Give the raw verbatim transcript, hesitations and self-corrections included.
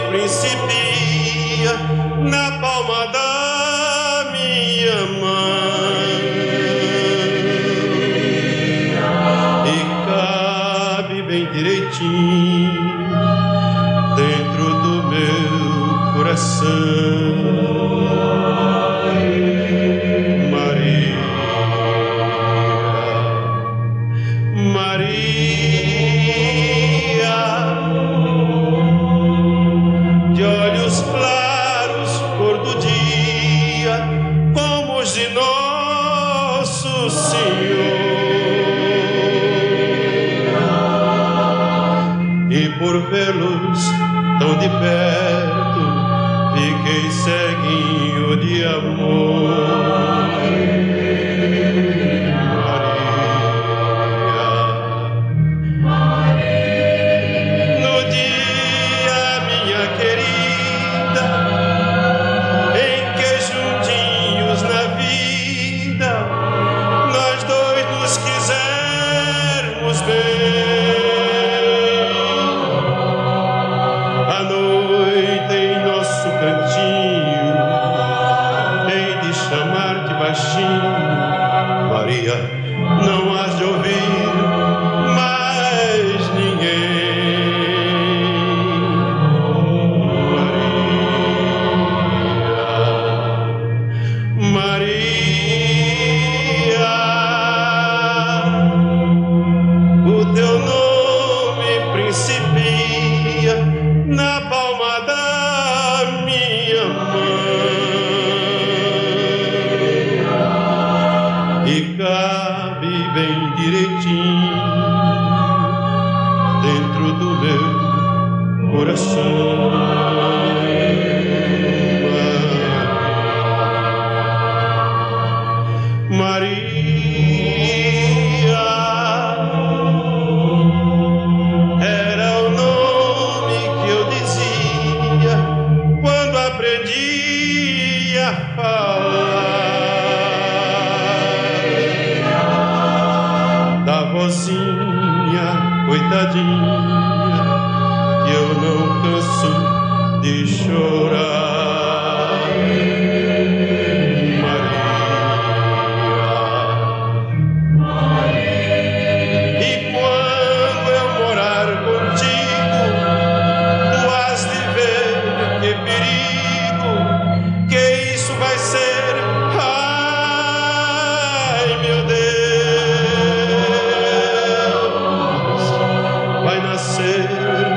principia na palma da minha mão e cabe bem direitinho dentro do meu coração. Por vê-los tão de perto, fiquei ceguinho de amor. Maria, no dia, minha querida, em que juntinhos na vida nós dois nos quisermos bem. Maria, não has de ouvir mais ninguém. Maria, Maria, o teu nome principia na palma da minha mão e cabe bem direitinho dentro do meu coração. Maria era o nome que eu dizia quando aprendi a falar da vozinha coitadinha que eu não canso de chorar. Vai nascer